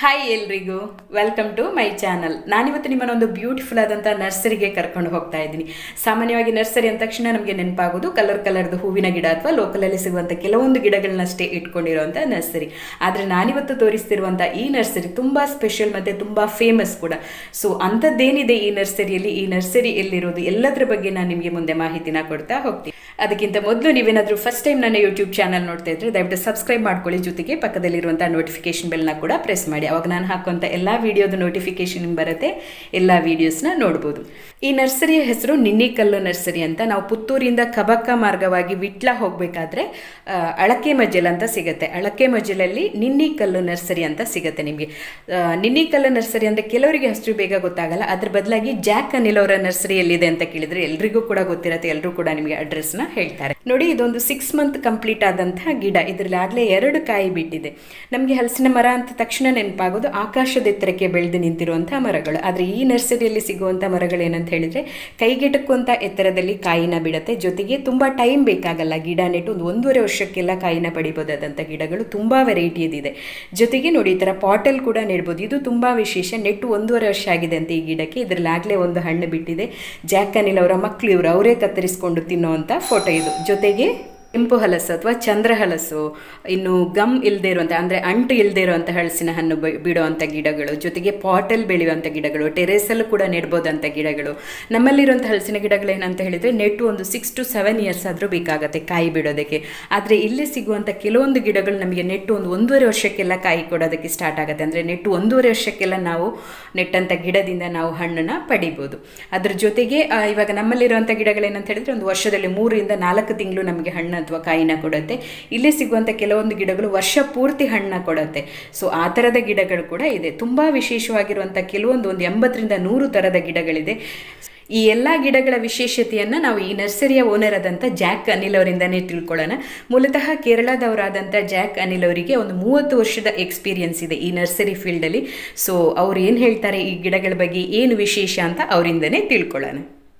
Hi ಎಲ್ರಿಗೂ welcome to my channel. ನಾನಿವತ್ತು ನಿಮ್ಮನ್ನು ಒಂದು ಬ್ಯೂಟಿಫುಲ್ ಆದಂಥ ನರ್ಸರಿಗೆ ಕರ್ಕೊಂಡು ಹೋಗ್ತಾ ಇದ್ದೀನಿ. ಸಾಮಾನ್ಯವಾಗಿ ನರ್ಸರಿ ಅಂದ ತಕ್ಷಣ ನಮಗೆ ನೆನಪಾಗೋದು ಕಲರ್ದು ಹೂವಿನ ಗಿಡ ಅಥವಾ ಲೋಕಲಲ್ಲಿ ಸಿಗುವಂಥ ಕೆಲವೊಂದು ಗಿಡಗಳನ್ನಷ್ಟೇ ಇಟ್ಕೊಂಡಿರುವಂಥ ನರ್ಸರಿ. ಆದರೆ ನಾನಿವತ್ತು ತೋರಿಸ್ತಿರುವಂಥ ಈ ನರ್ಸರಿ ತುಂಬ ಸ್ಪೆಷಲ್ ಮತ್ತು ತುಂಬ ಫೇಮಸ್ ಕೂಡ. ಸೊ ಅಂಥದ್ದೇನಿದೆ ಈ ನರ್ಸರಿಯಲ್ಲಿ, ಈ ನರ್ಸರಿ ಎಲ್ಲಿರೋದು, ಎಲ್ಲದರ ಬಗ್ಗೆ ನಾನು ನಿಮಗೆ ಮುಂದೆ ಮಾಹಿತಿನ ಕೊಡ್ತಾ ಹೋಗ್ತೀನಿ. ಅದಕ್ಕಿಂತ ಮೊದಲು ನೀವೇನಾದರೂ ಫಸ್ಟ್ ಟೈಮ್ ನನ್ನ ಯೂಟ್ಯೂಬ್ ಚಾನಲ್ ನೋಡ್ತಾ ಇದ್ರೆ ದಯವಿಟ್ಟು ಸಬ್ಸ್ಕ್ರೈಬ್ ಮಾಡ್ಕೊಳ್ಳಿ, ಜೊತೆಗೆ ಪಕ್ಕದಲ್ಲಿರುವಂಥ ನೋಟಿಫಿಕೇಶನ್ ಬೆಲ್ನ ಕೂಡ ಪ್ರೆಸ್ ಮಾಡಿ. ಅವಾಗ ನಾನು ಹಾಕುವಂಥ ಎಲ್ಲ ವಿಡಿಯೋದ ನೋಟಿಫಿಕೇಶನ್ ಬರುತ್ತೆ, ಎಲ್ಲ ವಿಡಿಯೋಸ್ನ ನೋಡ್ಬೋದು. ಈ ನರ್ಸರಿಯ ಹೆಸರು ನಿನ್ನಿಕಲ್ಲು ನರ್ಸರಿ ಅಂತ. ನಾವು ಪುತ್ತೂರಿಂದ ಕಬಕ ಮಾರ್ಗವಾಗಿ ವಿಟ್ಲ ಹೋಗಬೇಕಾದ್ರೆ ಅಳಕೆಮಜ್ಜಲ್ ಅಂತ ಸಿಗುತ್ತೆ. ಅಳಕೆಮಜ್ಜಲಲ್ಲಿ ನಿನ್ನಿಕಲ್ಲು ನರ್ಸರಿ ಅಂತ ಸಿಗುತ್ತೆ ನಿಮಗೆ. ನಿನ್ನಿಕಲ್ಲು ನರ್ಸರಿ ಅಂದರೆ ಕೆಲವರಿಗೆ ಹೆಸರು ಬೇಗ ಗೊತ್ತಾಗಲ್ಲ, ಅದ್ರ ಬದಲಾಗಿ ಜಾಕ್ ಅನಿಲ್ ಅವರ ನರ್ಸರಿ ಎಲ್ಲಿದೆ ಅಂತ ಕೇಳಿದ್ರೆ ಎಲ್ರಿಗೂ ಕೂಡ ಗೊತ್ತಿರುತ್ತೆ, ಎಲ್ಲರೂ ಕೂಡ ನಿಮಗೆ ಅಡ್ರೆಸ್ನ ಹೇಳ್ತಾರೆ. ನೋಡಿ, ಇದೊಂದು 6 ಮಂತ್ ಕಂಪ್ಲೀಟ್ ಆದಂತಹ ಗಿಡ. ಇದರಲ್ಲಿ ಆಗಲೇ 2 ಕಾಯಿ ಬಿಟ್ಟಿದೆ. ನಮಗೆ ಹಲಸಿನ ಮರ ಅಂತ ತಕ್ಷಣ ನೆನಪಾಗೋದು ಆಕಾಶದ ಎತ್ತರಕ್ಕೆ ಬೆಳೆದು ನಿಂತಿರುವಂತಹ ಮರಗಳು. ಆದರೆ ಈ ನರ್ಸರಿಯಲ್ಲಿ ಸಿಗುವಂಥ ಮರಗಳು ಏನಂತ ಹೇಳಿದ್ರೆ ಕೈಗೆಟಕುವಂಥ ಎತ್ತರದಲ್ಲಿ ಕಾಯಿನ ಬಿಡುತ್ತೆ. ಜೊತೆಗೆ ತುಂಬ ಟೈಮ್ ಬೇಕಾಗಲ್ಲ. ಗಿಡ ನೆಟ್ಟು ಒಂದು 1.5 ವರ್ಷಕ್ಕೆಲ್ಲ ಕಾಯಿನ ಪಡಿಬೋದಾದಂಥ ಗಿಡಗಳು ತುಂಬ ವೆರೈಟಿಯದಿದೆ. ಜೊತೆಗೆ ನೋಡಿ, ಈ ಥರ ಪಾಟಲ್ ಕೂಡ ನೆಡ್ಬೋದು. ಇದು ತುಂಬ ವಿಶೇಷ. ನೆಟ್ಟು 1.5 ವರ್ಷ ಆಗಿದೆ ಅಂತ ಈ ಗಿಡಕ್ಕೆ. ಇದರಲ್ಲಿ ಆಗಲೇ ಒಂದು ಹಣ್ಣು ಬಿಟ್ಟಿದೆ. ಜಾಕ್ ಅನಿಲ್ ಅವರ ಮಕ್ಕಳು ಇವರು, ಅವರೇ ಕತ್ತರಿಸಿಕೊಂಡು ತಿನ್ನುವಂಥ ಫೋಟೋ ಇದು. ಜೊತೆಗೆ ಕೆಂಪು ಹಲಸು ಅಥವಾ ಚಂದ್ರ ಹಲಸು, ಇನ್ನು ಗಮ್ ಇಲ್ಲದೆ ಇರುವಂಥ ಅಂದರೆ ಅಂಟು ಇಲ್ಲದೆ ಇರುವಂಥ ಹಲಸಿನ ಹಣ್ಣು ಬಿಡುವಂಥ ಗಿಡಗಳು, ಜೊತೆಗೆ ಪಾಟಲ್ಲಿ ಬೆಳೆಯುವಂಥ ಗಿಡಗಳು, ಟೆರೇಸಲ್ಲೂ ಕೂಡ ನೆಡ್ಬೋದಂಥ ಗಿಡಗಳು. ನಮ್ಮಲ್ಲಿರುವಂಥ ಹಲಸಿನ ಗಿಡಗಳು ಏನಂತ ಹೇಳಿದರೆ ನೆಟ್ಟು ಒಂದು 6 to 7 ಇಯರ್ಸ್ ಆದರೂ ಬೇಕಾಗುತ್ತೆ ಕಾಯಿ ಬಿಡೋದಕ್ಕೆ. ಆದರೆ ಇಲ್ಲಿ ಸಿಗುವಂಥ ಕೆಲವೊಂದು ಗಿಡಗಳು ನಮಗೆ ನೆಟ್ಟು ಒಂದು 1.5 ವರ್ಷಕ್ಕೆಲ್ಲ ಕಾಯಿ ಕೊಡೋದಕ್ಕೆ ಸ್ಟಾರ್ಟ್ ಆಗುತ್ತೆ. ಅಂದರೆ ನೆಟ್ಟು 1.5 ವರ್ಷಕ್ಕೆಲ್ಲ ನಾವು ನೆಟ್ಟಂಥ ಗಿಡದಿಂದ ನಾವು ಹಣ್ಣನ್ನು ಪಡಿಬೋದು. ಅದ್ರ ಜೊತೆಗೆ ಇವಾಗ ನಮ್ಮಲ್ಲಿರುವಂಥ ಗಿಡಗಳೇನಂತ ಹೇಳಿದರೆ ಒಂದು ವರ್ಷದಲ್ಲಿ 3 ರಿಂದ 4 ತಿಂಗಳು ನಮಗೆ ಹಣ್ಣು ಅಥವಾ ಕಾಯಿನ ಕೊಡುತ್ತೆ. ಇಲ್ಲಿ ಸಿಗುವಂಥ ಕೆಲವೊಂದು ಗಿಡಗಳು ವರ್ಷ ಪೂರ್ತಿ ಹಣ್ಣನ್ನ ಕೊಡುತ್ತೆ. ಸೊ ಆ ಥರದ ಗಿಡಗಳು ಕೂಡ ಇದೆ. ತುಂಬ ವಿಶೇಷವಾಗಿರುವಂಥ ಕೆಲವೊಂದು 80 ರಿಂದ 100 ಥರದ ಗಿಡಗಳಿದೆ. ಈ ಎಲ್ಲ ಗಿಡಗಳ ವಿಶೇಷತೆಯನ್ನು ನಾವು ಈ ನರ್ಸರಿಯ ಓನರ್ ಆದಂಥ ಜಾಕ್ ಅನಿಲ್ ಅವರಿಂದನೇ ತಿಳ್ಕೊಳ್ಳೋಣ. ಮೂಲತಃ ಕೇರಳದವರಾದಂಥ ಜಾಕ್ ಅನಿಲ್ ಅವರಿಗೆ ಒಂದು 30 ವರ್ಷದ ಎಕ್ಸ್ಪೀರಿಯನ್ಸ್ ಇದೆ ಈ ನರ್ಸರಿ ಫೀಲ್ಡಲ್ಲಿ. ಸೊ ಅವ್ರು ಏನು ಹೇಳ್ತಾರೆ ಈ ಗಿಡಗಳ ಬಗ್ಗೆ, ಏನು ವಿಶೇಷ ಅಂತ ಅವರಿಂದನೇ ತಿಳ್ಕೊಳ್ಳೋಣ.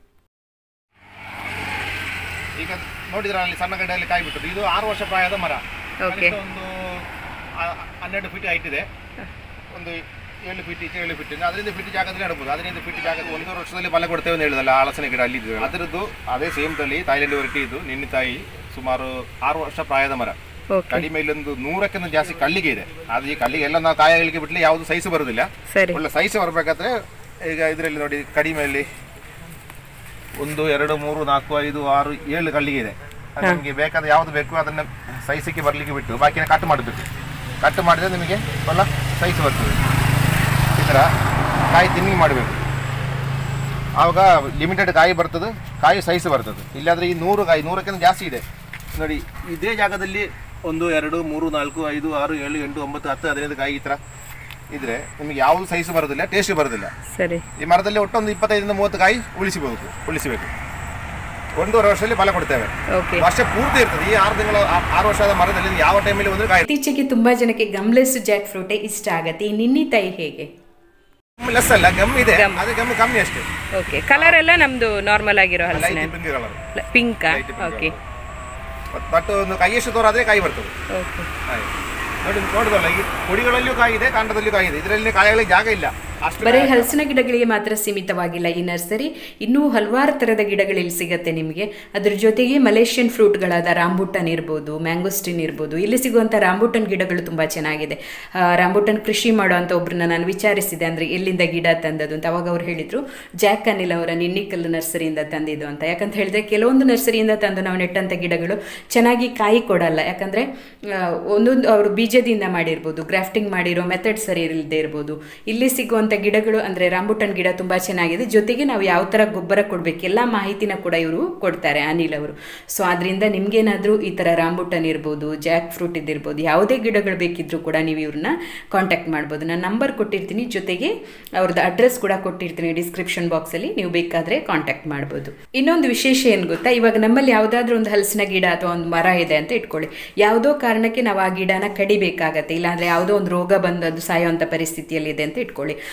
ಈಗ ನೋಡಿದ್ರೆ ಅಲ್ಲಿ ಸಣ್ಣ ಗಡ್ಡೆಯಲ್ಲಿ ಕಾಯಿ ಬಿಟ್ಟದ್ದು. ಇದು 6 ವರ್ಷ ಪ್ರಾಯದ ಮರ. ಒಂದು 12 ಫೀಟ್ ಹೈಟ್ ಇದೆ, ಒಂದು 7 ಫೀಟ್ 7 ಫೀಟ್. ಅದರಿಂದ ಫೀಟ್ ಜಾಗದಲ್ಲಿ ನೆಡಬಹುದು. ಅದರಿಂದ ಫೀಟ್ ಜಾಗದ 1.5 ವರ್ಷದಲ್ಲಿ ಫಲ ಕೊಡ್ತೇವೆ ಅಂತ ಹೇಳಿದಲ್ಲ ಹಲಸಿನ ಗಿಡ ಅಲ್ಲಿ ಇದ್ದು. ಅದರದ್ದು ಅದೇ ಸೇಮ್ ತಳಿ ತಾಯಿಲೆಂಡ್ ವೆರೈಟಿ. ಇದು ನಿನ್ನಿ ತಾಯಿ, ಸುಮಾರು 6 ವರ್ಷ ಪ್ರಾಯದ ಮರ. ಕಡಿಮೆ ಇಲ್ಲೊಂದು 100ಕ್ಕಿಂತ ಜಾಸ್ತಿ ಕಳ್ಳಿಗೆ ಇದೆ. ಅದು ಈ ಕಳ್ಳಿಗೆ ಎಲ್ಲ ನಾವು ಕಾಯಿ ಹೇಳಿಕೆ ಬಿಟ್ಟರೆ ಯಾವುದು ಸೈಜ್ ಬರೋದಿಲ್ಲ. ಒಳ್ಳೆ ಸೈಜ್ ಬರಬೇಕಾದ್ರೆ ಈಗ ಇದರಲ್ಲಿ ನೋಡಿ, ಕಡಿಮೆಯಲ್ಲಿ 1 2 3 4 5 6 7 ಕಳ್ಳಿಗೆ ಇದೆ. ನಿಮಗೆ ಬೇಕಾದ ಯಾವುದು ಬೇಕು ಅದನ್ನ ಸೈಜಿಗೆ ಬರಲಿಕ್ಕೆ ಬಿಟ್ಟು ಬಾಕಿನ ಕಟ್ ಮಾಡಬೇಕು. ಕಟ್ ಮಾಡಿದ್ರೆ ನಿಮಗೆ ಒಳ್ಳ ಸೈಜ್ ಬರ್ತದೆ. ಈ ಥರ ಕಾಯಿ ತಿನ್ನಿಂಗ್ ಮಾಡಬೇಕು. ಆವಾಗ ಲಿಮಿಟೆಡ್ ಕಾಯಿ ಬರ್ತದೆ, ಕಾಯಿ ಸೈಜ್ ಬರ್ತದೆ. ಇಲ್ಲಾಂದರೆ ಈ 100 ಕಾಯಿ 100ಕ್ಕಿಂತ ಜಾಸ್ತಿ ಇದೆ ನೋಡಿ. ಇದೇ ಜಾಗದಲ್ಲಿ 1 2 3 4 5 6 7 8 9 10 15 ಕಾಯಿ ಈ ಥರ ಇದ್ರೆ ನಿಮಗೆ ಯಾವುದು ಸೈಜ್ ಬರೋದಿಲ್ಲ, ಟೇಸ್ಟ್ ಬರೋದಿಲ್ಲ. ಸರಿ, ಈ ಮರದಲ್ಲಿ ಒಟ್ಟು ಒಂದು 25 ರಿಂದ 30 ಕಾಯಿ ಉಳಿಸಬೇಕು. 1.5 ವರ್ಷದಲ್ಲಿ ಫಲ ಕೊಡ್ತೇವೆ. ವರ್ಷ ಪೂರ್ತಿ ಇರ್ತದೆ. ಈ 6 ತಿಂಗಳು 6 ವರ್ಷದ ಮರದಲ್ಲಿ ಯಾವ ಟೈಮಲ್ಲಿ ಒಂದು ಕಾಯಿ. ಇತ್ತೀಚೆಗೆ ತುಂಬಾ ಜನಕ್ಕೆ ಗಮ್ಲೆಸ್ ಜಾಕ್ ಫ್ರೂಟ್ ಇಷ್ಟ ಆಗುತ್ತೆ. ಈ ನಿನ್ನಿ ತಾಯಿ ಹೇಗೆ? ಲೆಸ್ ಅಲ್ಲ, ಗಮ್ ಇದೆ, ಅದು ಗಮ್ ಕಮ್ಮಿ ಅಷ್ಟೇ. ಓಕೆ, ಕಲರ್ ಎಲ್ಲ ನಮ್ದು ನಾರ್ಮಲ್ ಆಗಿರೋ ಹಲಸಿನ ಪಿಂಕ್. ಓಕೆ, ಬಟ್ ಒಂದು ಕೈಯಷ್ಟು ತೋರ ಆದ್ರೆ ಕಾಯಿ ಬರ್ತದೆ. ಓಕೆ, ನೋಡಿ ನೋಡಿದಲ್ಲ, ಈ ಕೊಡಿಗಳಲ್ಲಿಯೂ ಕಾಯಿ ಇದೆ, ಕಾಂಡದಲ್ಲಿಯೂ ಕಾಯಿ ಇದೆ. ಇದರಲ್ಲಿ ಕಾಯಿಗಳಿಗೆ ಜಾಗ ಇಲ್ಲ. ಬರೀ ಹಲಸಿನ ಗಿಡಗಳಿಗೆ ಮಾತ್ರ ಸೀಮಿತವಾಗಿಲ್ಲ ಈ ನರ್ಸರಿ, ಇನ್ನೂ ಹಲವಾರು ಥರದ ಗಿಡಗಳಲ್ಲಿ ಸಿಗುತ್ತೆ ನಿಮಗೆ. ಅದ್ರ ಜೊತೆಗೆ ಮಲೇಷಿಯನ್ ಫ್ರೂಟ್ಗಳಾದ ರಾಂಬುಟನ್ ಇರ್ಬೋದು, ಮ್ಯಾಂಗೋಸ್ಟಿನ್ ಇರ್ಬೋದು. ಇಲ್ಲಿ ಸಿಗುವಂಥ ರಾಂಬುಟನ್ ಗಿಡಗಳು ತುಂಬ ಚೆನ್ನಾಗಿದೆ. ರಾಂಬುಟನ್ ಕೃಷಿ ಮಾಡೋವಂಥ ಒಬ್ಬರನ್ನ ನಾನು ವಿಚಾರಿಸಿದೆ, ಅಂದರೆ ಎಲ್ಲಿಂದ ಗಿಡ ತಂದದ್ದು ಅಂತ. ಅವಾಗ ಅವ್ರು ಹೇಳಿದರು ಜಾಕ್ ಅನಿಲ್ ಅವರ ನಿನ್ನಿಕಲ್ಲು ನರ್ಸರಿಯಿಂದ ತಂದಿದ್ದು ಅಂತ. ಯಾಕಂತ ಹೇಳಿದ್ರೆ ಕೆಲವೊಂದು ನರ್ಸರಿಯಿಂದ ತಂದು ನಾವು ನೆಟ್ಟಂಥ ಗಿಡಗಳು ಚೆನ್ನಾಗಿ ಕಾಯಿ ಕೊಡಲ್ಲ. ಯಾಕಂದರೆ ಒಂದೊಂದು ಅವರು ಬೀಜದಿಂದ ಮಾಡಿರ್ಬೋದು, ಗ್ರಾಫ್ಟಿಂಗ್ ಮಾಡಿರೋ ಮೆಥಡ್ ಸರಿ ಇಲ್ಲದೆ ಇರ್ಬೋದು. ಇಲ್ಲಿ ಸಿಗುವಂಥ ಗಿಡಗಳು ಅಂದರೆ ರಾಂಬುಟನ್ ಗಿಡ ತುಂಬ ಚೆನ್ನಾಗಿದೆ. ಜೊತೆಗೆ ನಾವು ಯಾವ ಥರ ಗೊಬ್ಬರ ಕೊಡಬೇಕು ಎಲ್ಲ ಮಾಹಿತಿನ ಕೂಡ ಇವರು ಕೊಡ್ತಾರೆ, ಅನಿಲ್ ಅವರು. ಸೊ ಅದರಿಂದ ನಿಮಗೇನಾದರೂ ಈ ಥರ ರಾಂಬುಟನ್ ಇರ್ಬೋದು, ಜಾಕ್ ಫ್ರೂಟ್ ಇದ್ದಿರ್ಬೋದು, ಯಾವುದೇ ಗಿಡಗಳು ಬೇಕಿದ್ರೂ ಕೂಡ ನೀವು ಇವ್ರನ್ನ ಕಾಂಟ್ಯಾಕ್ಟ್ ಮಾಡ್ಬೋದು. ನಾನು ನಂಬರ್ ಕೊಟ್ಟಿರ್ತೀನಿ, ಜೊತೆಗೆ ಅವ್ರದ್ದು ಅಡ್ರೆಸ್ ಕೂಡ ಕೊಟ್ಟಿರ್ತೀನಿ ಡಿಸ್ಕ್ರಿಪ್ಷನ್ ಬಾಕ್ಸಲ್ಲಿ, ನೀವು ಬೇಕಾದರೆ ಕಾಂಟ್ಯಾಕ್ಟ್ ಮಾಡ್ಬೋದು. ಇನ್ನೊಂದು ವಿಶೇಷ ಏನು ಗೊತ್ತಾ, ಇವಾಗ ನಮ್ಮಲ್ಲಿ ಯಾವುದಾದ್ರೂ ಒಂದು ಹಲಸಿನ ಗಿಡ ಅಥವಾ ಒಂದು ಮರ ಇದೆ ಅಂತ ಇಟ್ಕೊಳ್ಳಿ. ಯಾವುದೋ ಕಾರಣಕ್ಕೆ ನಾವು ಆ ಗಿಡನ ಕಡಿಬೇಕಾಗತ್ತೆ, ಇಲ್ಲಾಂದರೆ ಯಾವುದೋ ಒಂದು ರೋಗ ಬಂದು ಅದು ಸಾಯೋವಂಥ ಪರಿಸ್ಥಿತಿಯಲ್ಲಿದೆ ಅಂತ ಇಟ್ಕೊಳ್ಳಿ.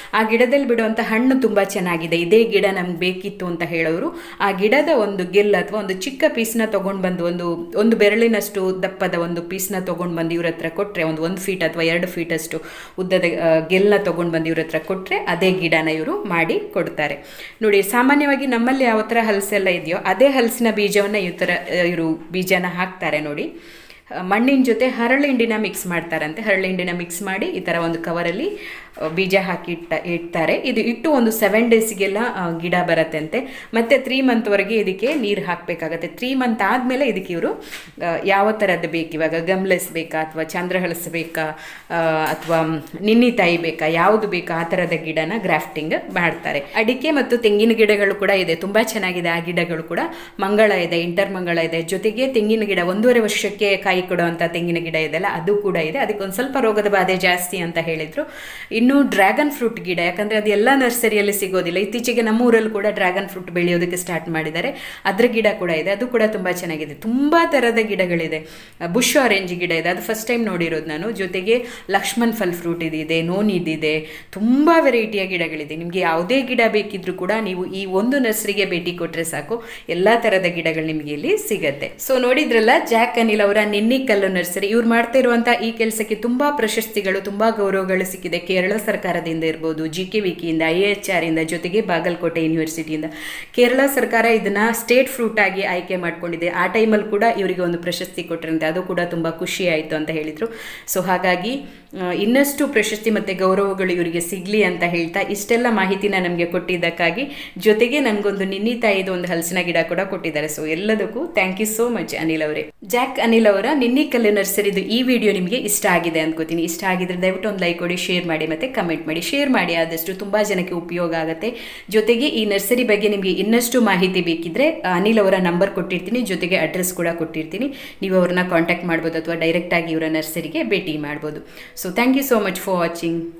ಆ ಗಿಡದಲ್ಲಿ ಬಿಡುವಂಥ ಹಣ್ಣು ತುಂಬ ಚೆನ್ನಾಗಿದೆ, ಇದೇ ಗಿಡ ನಮ್ಗೆ ಬೇಕಿತ್ತು ಅಂತ ಹೇಳೋರು ಆ ಗಿಡದ ಒಂದು ಗೆಲ್ ಅಥವಾ ಒಂದು ಚಿಕ್ಕ ಪೀಸ್ನ ತೊಗೊಂಡು ಬಂದು ಒಂದು ಬೆರಳಿನಷ್ಟು ದಪ್ಪದ ಒಂದು ಪೀಸ್ನ ತೊಗೊಂಡು ಬಂದು ಇವ್ರ ಹತ್ರ ಕೊಟ್ಟರೆ, ಒಂದು ಫೀಟ್ ಅಥವಾ 2 ಫೀಟಷ್ಟು ಉದ್ದದ ಗೆಲ್ನ ತೊಗೊಂಡು ಬಂದು ಇವ್ರ ಹತ್ರ ಕೊಟ್ಟರೆ ಅದೇ ಗಿಡನ ಇವರು ಮಾಡಿ ಕೊಡ್ತಾರೆ. ನೋಡಿ, ಸಾಮಾನ್ಯವಾಗಿ ನಮ್ಮಲ್ಲಿ ಯಾವ ಥರ ಹಲಸೆಲ್ಲ ಇದೆಯೋ ಅದೇ ಹಲಸಿನ ಬೀಜವನ್ನು ಈ ಥರ ಇವರು ಬೀಜನ ಹಾಕ್ತಾರೆ. ನೋಡಿ, ಮಣ್ಣಿನ ಜೊತೆ ಹರಳಿಂಡಿನ ಮಿಕ್ಸ್ ಮಾಡ್ತಾರಂತೆ. ಹರಳಿಂಡಿನ ಮಿಕ್ಸ್ ಮಾಡಿ ಈ ಥರ ಒಂದು ಕವರಲ್ಲಿ ಬೀಜ ಹಾಕಿ ಇಡ್ತಾರೆ. ಇದು ಇಟ್ಟು ಒಂದು 7 ಡೇಸ್ಗೆಲ್ಲ ಗಿಡ ಬರತ್ತಂತೆ. ಮತ್ತು 3 ಮಂತ್ವರೆಗೆ ಇದಕ್ಕೆ ನೀರು ಹಾಕಬೇಕಾಗತ್ತೆ. 3 ಮಂತ್ ಆದಮೇಲೆ ಇದಕ್ಕೆ ಇವರು ಯಾವ ಥರದ್ದು ಬೇಕು, ಇವಾಗ ಗಮ್ಲೆಸ್ ಬೇಕಾ ಅಥವಾ ಚಂದ್ರಹಲಸ ಬೇಕಾ ಅಥವಾ ನಿನ್ನಿತಾಯಿ ಬೇಕಾ, ಯಾವುದು ಬೇಕಾ ಆ ಥರದ ಗಿಡನ ಗ್ರಾಫ್ಟಿಂಗ್ ಮಾಡ್ತಾರೆ. ಅಡಿಕೆ ಮತ್ತು ತೆಂಗಿನ ಗಿಡಗಳು ಕೂಡ ಇದೆ, ತುಂಬ ಚೆನ್ನಾಗಿದೆ. ಆ ಗಿಡಗಳು ಕೂಡ ಮಂಗಳ ಇದೆ, ಇಂಟರ್ ಮಂಗಳ ಇದೆ. ಜೊತೆಗೆ ತೆಂಗಿನ ಗಿಡ 1.5 ವರ್ಷಕ್ಕೆ ಕಾಯಿ ಕೊಡುವಂಥ ತೆಂಗಿನ ಗಿಡ ಇದೆಲ್ಲ ಅದು ಕೂಡ ಇದೆ. ಅದಕ್ಕೆ ಒಂದು ಸ್ವಲ್ಪ ರೋಗದ ಬಾಧೆ ಜಾಸ್ತಿ ಅಂತ ಹೇಳಿದರು. ಇನ್ನು ಡ್ರ್ಯಾಗನ್ ಫ್ರೂಟ್ ಗಿಡ, ಯಾಕಂದರೆ ಅದು ಎಲ್ಲ ನರ್ಸರಿಯಲ್ಲಿ ಸಿಗೋದಿಲ್ಲ. ಇತ್ತೀಚೆಗೆ ನಮ್ಮೂರಲ್ಲಿ ಕೂಡ ಡ್ರ್ಯಾಗನ್ ಫ್ರೂಟ್ ಬೆಳೆಯೋದಕ್ಕೆ ಸ್ಟಾರ್ಟ್ ಮಾಡಿದ್ದಾರೆ. ಅದರ ಗಿಡ ಕೂಡ ಇದೆ, ಅದು ಕೂಡ ತುಂಬ ಚೆನ್ನಾಗಿದೆ. ತುಂಬ ಥರದ ಗಿಡಗಳಿದೆ. ಬುಷ್ ಆರೆಂಜ್ ಗಿಡ ಇದೆ, ಅದು ಫಸ್ಟ್ ಟೈಮ್ ನೋಡಿರೋದು ನಾನು. ಜೊತೆಗೆ ಲಕ್ಷ್ಮಣ್ ಫಲ್ ಫ್ರೂಟ್ ಇದಿದೆ, ನೋನ್ ಇದಿದೆ, ತುಂಬ ವೆರೈಟಿಯ ಗಿಡಗಳಿದೆ. ನಿಮಗೆ ಯಾವುದೇ ಗಿಡ ಬೇಕಿದ್ರೂ ಕೂಡ ನೀವು ಈ ಒಂದು ನರ್ಸರಿಗೆ ಭೇಟಿ ಕೊಟ್ಟರೆ ಸಾಕು, ಎಲ್ಲ ಥರದ ಗಿಡಗಳು ನಿಮಗೆ ಇಲ್ಲಿ ಸಿಗುತ್ತೆ. ಸೊ ನೋಡಿದ್ರಲ್ಲ, ಜಾಕ್ ಅನಿಲ್ ಅವರ ನಿನ್ನಿಕಲ್ಲು ನರ್ಸರಿ. ಇವ್ರು ಮಾಡ್ತಾ ಇರುವಂಥ ಈ ಕೆಲಸಕ್ಕೆ ತುಂಬ ಪ್ರಶಸ್ತಿಗಳು, ತುಂಬ ಗೌರವಗಳು ಸಿಕ್ಕಿದೆ. ಕೇರಳ ಸರ್ಕಾರದಿಂದ ಇರ್ಬೋದು, GKVK ಇಂದ, IHR ಇಂದ, ಜೊತೆಗೆ ಬಾಗಲಕೋಟೆ ಯೂನಿವರ್ಸಿಟಿಯಿಂದ. ಕೇರಳ ಸರ್ಕಾರ ಇದನ್ನ ಸ್ಟೇಟ್ ಫ್ರೂಟ್ ಆಗಿ ಆಯ್ಕೆ ಮಾಡ್ಕೊಂಡಿದೆ. ಆ ಟೈಮಲ್ಲಿ ಕೂಡ ಇವರಿಗೆ ಒಂದು ಪ್ರಶಸ್ತಿ ಕೊಟ್ಟರಂತೆ, ಅದು ಕೂಡ ತುಂಬ ಖುಷಿ ಆಯಿತು ಅಂತ ಹೇಳಿದರು. ಸೊ ಹಾಗಾಗಿ ಇನ್ನಷ್ಟು ಪ್ರಶಸ್ತಿ ಮತ್ತು ಗೌರವಗಳು ಇವರಿಗೆ ಸಿಗಲಿ ಅಂತ ಹೇಳ್ತಾ ಇಷ್ಟೆಲ್ಲ ಮಾಹಿತಿನ ನಮಗೆ ಕೊಟ್ಟಿದ್ದಕ್ಕಾಗಿ, ಜೊತೆಗೆ ನನಗೊಂದು ನಿನ್ನಿತಾಯಿದು ಒಂದು ಹಲಸಿನ ಗಿಡ ಕೂಡ ಕೊಟ್ಟಿದ್ದಾರೆ. ಸೊ ಎಲ್ಲದಕ್ಕೂ thank you so much Anil ಅವರೇ. ಜಾಕ್ ಅನಿಲ್ ಅವರ ನಿನ್ನಿಕಲ್ಲು ನರ್ಸರಿದು ಈ ವಿಡಿಯೋ ನಿಮಗೆ ಇಷ್ಟ ಆಗಿದೆ ಅಂದ್ಕೋತೀನಿ. ಇಷ್ಟ ಆಗಿದ್ರೆ ದಯವಿಟ್ಟು ಒಂದು ಲೈಕ್ ಕೊಡಿ, ಶೇರ್ ಮಾಡಿ ಮತ್ತು ಕಮೆಂಟ್ ಮಾಡಿ. ಶೇರ್ ಮಾಡಿ, ಆದಷ್ಟು ತುಂಬ ಜನಕ್ಕೆ ಉಪಯೋಗ ಆಗುತ್ತೆ. ಜೊತೆಗೆ ಈ ನರ್ಸರಿ ಬಗ್ಗೆ ನಿಮಗೆ ಇನ್ನಷ್ಟು ಮಾಹಿತಿ ಬೇಕಿದ್ರೆ ಅನಿಲ್ ಅವರ ನಂಬರ್ ಕೊಟ್ಟಿರ್ತೀನಿ, ಜೊತೆಗೆ ಅಡ್ರೆಸ್ ಕೂಡ ಕೊಟ್ಟಿರ್ತೀನಿ. ನೀವು ಅವ್ರನ್ನ ಕಾಂಟ್ಯಾಕ್ಟ್ ಮಾಡ್ಬೋದು ಅಥವಾ ಡೈರೆಕ್ಟಾಗಿ ಇವರ ನರ್ಸರಿಗೆ ಭೇಟಿ ಮಾಡ್ಬೋದು. So thank you so much for watching.